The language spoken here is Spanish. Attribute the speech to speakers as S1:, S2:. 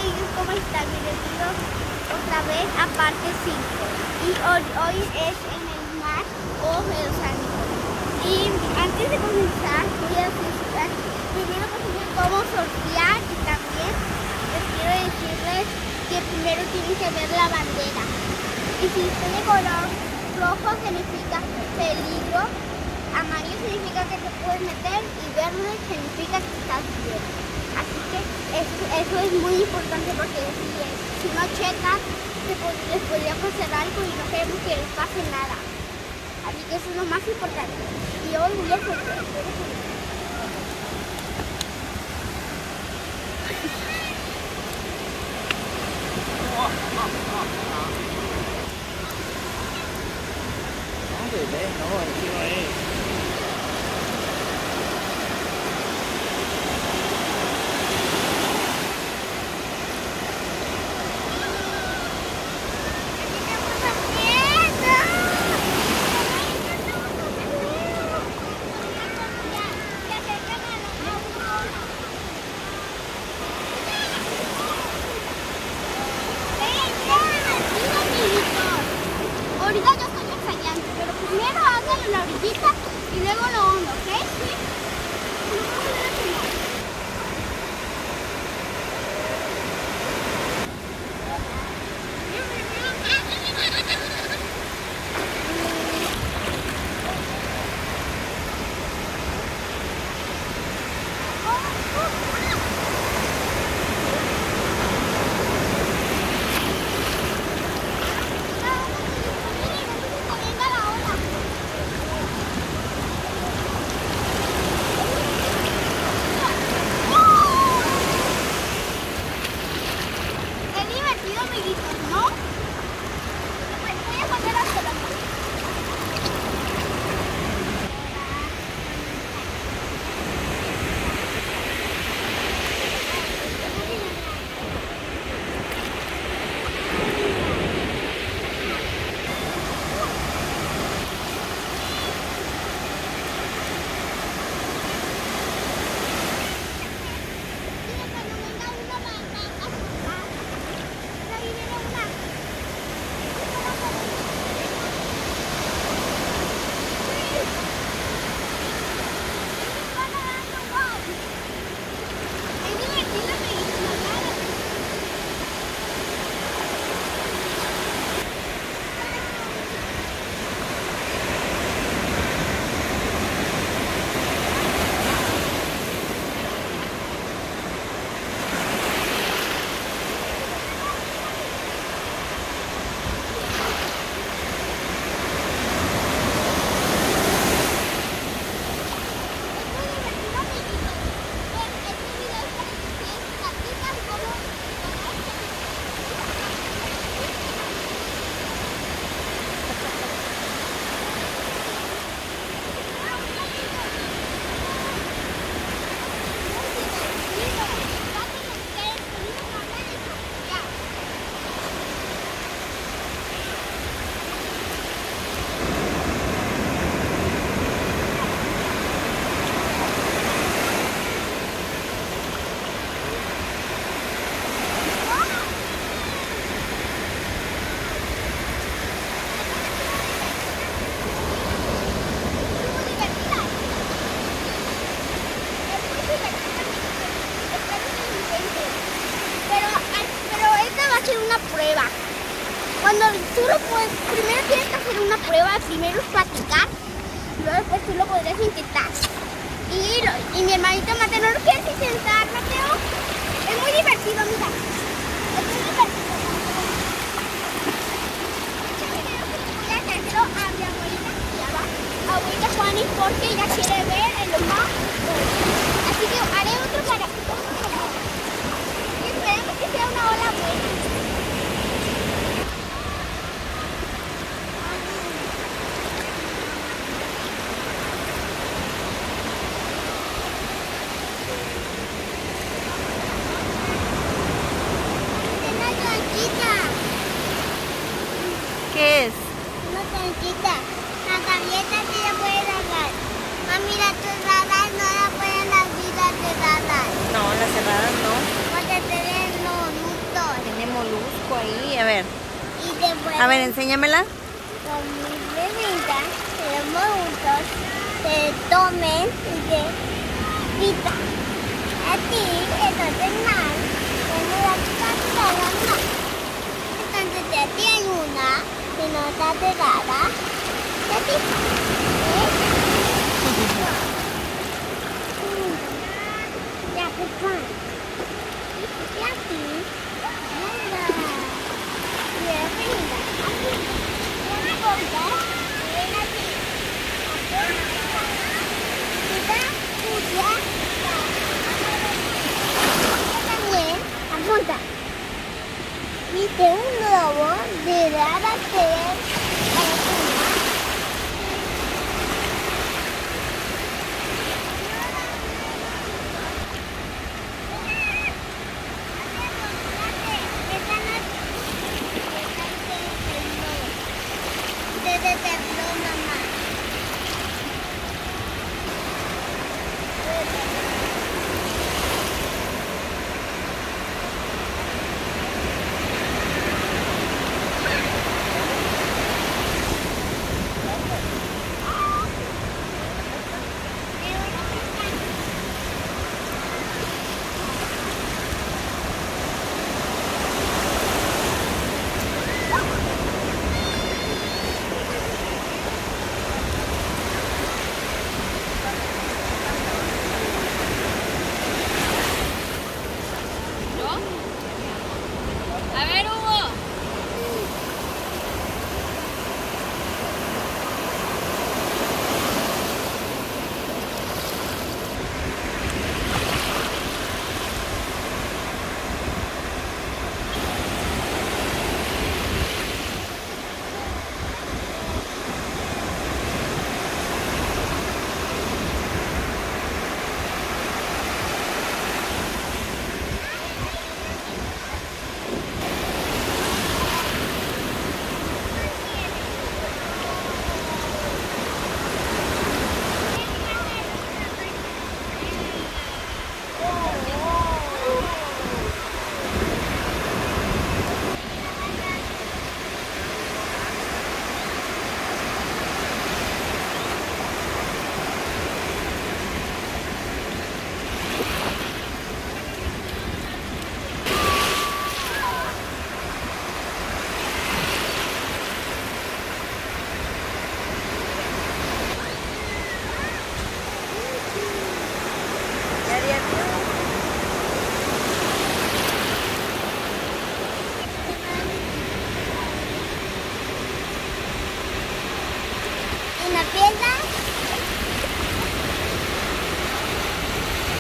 S1: amigos, ¿cómo están? Bienvenidos otra vez a parte 5. Y hoy es en el mar o de los animales. Y antes de comenzar voy a explicar primero cómo surfear, y también les quiero decirles que primero tienen que ver la bandera. Y si tiene color rojo significa peligro, amarillo significa que te puedes meter y verde significa que estás bien. Así que eso es muy importante porque si no checas les podría pasar algo y no queremos que les pase nada. Así que eso es lo más importante. Y hoy voy a surfear.
S2: No, bebé, no, aquí no es.
S1: Ahorita yo estoy ensayando, pero primero háganlo en la orillita y luego lo hondo, ¿ok? ¿Sí? Prueba. Cuando tú lo puedes, primero tienes que hacer una prueba, primero es practicar, luego después tú lo podrías intentar. Y mi hermanito Mateo, ¿no lo quieres intentar, Mateo? Es muy divertido, mira. Es muy divertido. Voy a hacerlo a mi abuelita que se llama abuelita Juani porque ella quiere ver el mar. Así que haré otro para que todos lo vean. Y esperemos que sea una ola buena.
S2: ¿Qué es?
S1: Una tanquita. La tableta sí la puede nadar. Mami, las cerradas no la pueden las vidas de nadar.
S2: No, las cerradas no.
S1: Porque tener no, nunca.
S3: poco ahí, a ver.
S1: Y después
S3: A ver, enséñamela.
S1: con mis bebidas, tenemos juntos, se tomen y se pitan. Así, entonces mal, tenemos la cantidad mal. Entonces si a ti hay una, si no está pegada, se pica. Ya que pan. Y aquí, mira. Y arriba, aquí. Una bolsa, ven aquí. Apunta, sucia. También, apunta. Viste un globo de rara que